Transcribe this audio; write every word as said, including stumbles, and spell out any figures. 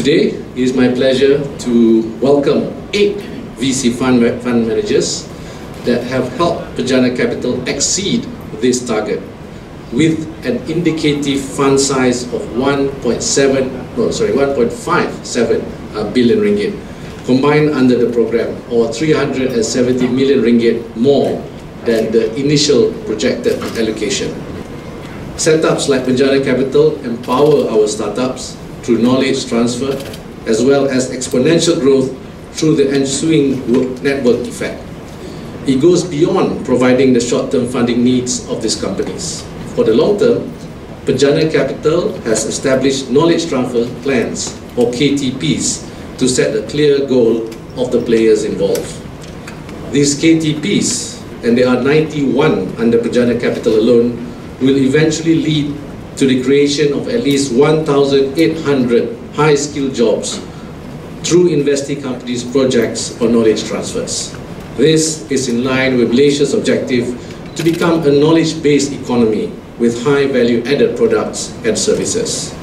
Today, it is my pleasure to welcome eight V C fund, fund managers that have helped Pejana Capital exceed this target with an indicative fund size of one point seven, no, sorry, one point five seven billion ringgit combined under the program, or three hundred seventy million ringgit more than the initial projected allocation. Setups like Pejana Capital empower our startups through knowledge transfer as well as exponential growth through the ensuing network effect. It goes beyond providing the short-term funding needs of these companies. For the long term, Pejana Capital has established knowledge transfer plans, or K T Ps, to set a clear goal of the players involved. These K T Ps, and there are ninety-one under Pejana Capital alone, will eventually lead to the creation of at least one thousand eight hundred high-skilled jobs through investing companies' projects or knowledge transfers. This is in line with Malaysia's objective to become a knowledge-based economy with high value-added products and services.